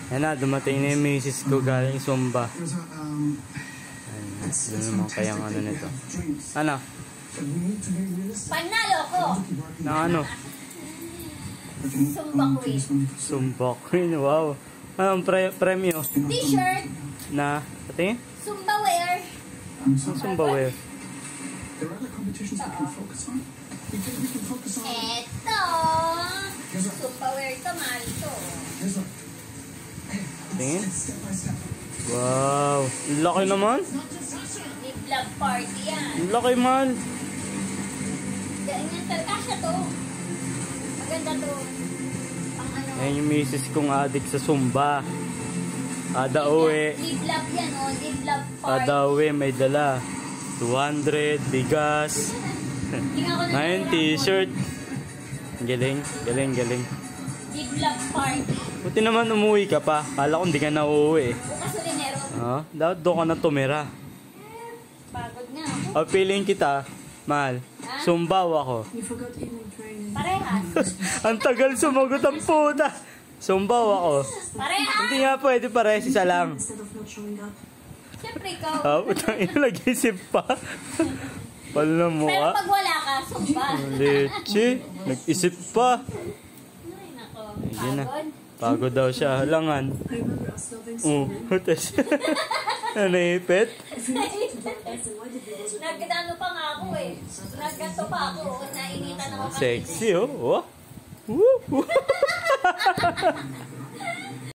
Yan na, dumating na yung misis ko galing Zumba. Ano naman kayang ano nito? Ano? Panalo ko! Na ano? Zumba Queen. Zumba Queen, wow. Anong premyo? T-shirt. Na, patingin? Zumba wear. Zumba wear. Eto. Zumba wear to, mahal to. Tingin? Wow. Laki naman. Live love party yan. Laki man. Ganyan talaga siya to. Maganda to. Pang ano. Yan yung misis kong addict sa Zumba. Kada uwi. Live love yan o. Live love party. Kada uwi may dala. 200, bigas. Ngayon t-shirt. Galing, galing, galing. Live love party. Buti naman umuwi ka pa. Kala ko hindi ka na uuwi. Bukas ulinero. Dapat doon ka na tumira. Pagod nga. O, feeling kita, mahal. Sumbaw ako. Parehas. Ang tagal sumagot ang puta. Sumbaw ako. Parehas. Hindi nga pwede pares, isa lang. Siyempre ikaw. Putang ina, nag-isip pa. Palo na Pero mukha. pag wala ka, sumba. Leche, nag-isip pa. Ay, nako. Hindi na. Pagod. Pagod daw siya, halangan. Tapos, naipit. Nagkano pa nga ako eh. Nagkanto pa ako. Nainitan ako. Sexy, oh. Woo!